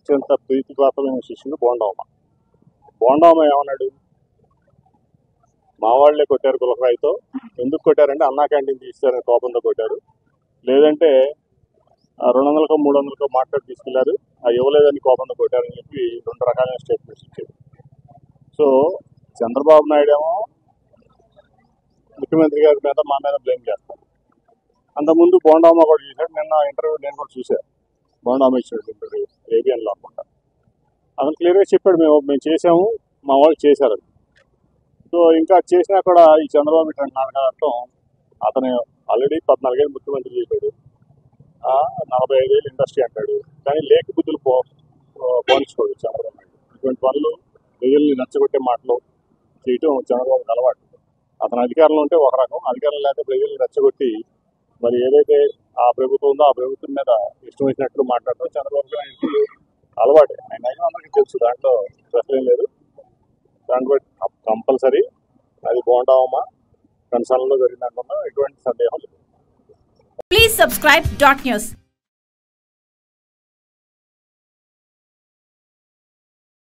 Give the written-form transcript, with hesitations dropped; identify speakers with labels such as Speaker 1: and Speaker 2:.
Speaker 1: అత్యంత ప్రీతిపాత్రమైన శిష్యుడు బోండవమ్మ. బోండవమ్మ ఏమన్నాడు, మా వాళ్ళే కొట్టారు గులకరాయితో. ఎందుకు కొట్టారంటే అన్నా క్యాంటీన్ తీస్తారని కోపంతో కొట్టారు, లేదంటే 200కో 300కో మాట్లాడి తీసుకెళ్లారు, అది ఇవ్వలేదని కోపంతో కొట్టారని చెప్పి 2 రకాలైన స్టేట్మెంట్స్ ఇచ్చారు. సో చంద్రబాబు నాయుడు ఏమో ముఖ్యమంత్రి గారి మీద మా మీద బ్లేమ్ చేస్తారు. అంతకుముందు బోండవమ్మ కూడా చూశాడు. నిన్న ఇంటర్వ్యూ నేను కూడా చూశాను. బోండవమ్మ ఇచ్చాడు ఇంటర్వ్యూ ఏబిఎన్లో అనుకుంటా. అతను క్లియర్గా చెప్పాడు, మేము చేసాము, మా వాళ్ళు చేశారు. సో ఇంకా చేసినా కూడా ఈ చంద్రబాబు ఇటువంటి నాటకం. అతను ఆల్రెడీ 14 ఏళ్ళు ముఖ్యమంత్రి చేశాడు, 45 ఏళ్ళు ఇండస్ట్రీ అంటాడు, కానీ లేక బుద్ధులు పోనించుకోడు చంద్రబాబు నాయుడు. ఇటువంటి పనులు, ప్రజల్ని నచ్చగొట్టే మాటలు చేయటం చంద్రబాబుకి అలవాటు. అతను అధికారంలో ఉంటే ఒక రకం, అధికారం లేకపోతే ప్రజల్ని రెచ్చగొట్టి మరి ఏదైతే ఆ ప్రభుత్వం ఉందో ఆ ప్రభుత్వం మీద ఇష్టం వచ్చినట్లు మాట్లాడటం చంద్రబాబు నాయుడుకి అలవాటే. ఆయన అందరికీ తెలుసు, దాంట్లో ప్రశ్న లేదు. దాంట్లో కంపల్సరీ అది బోండవమ్మ కన్సర్న్లో జరిగిందనుకున్నా ఎటువంటి సందేహం లేదు.
Speaker 2: Please subscribe Dot News.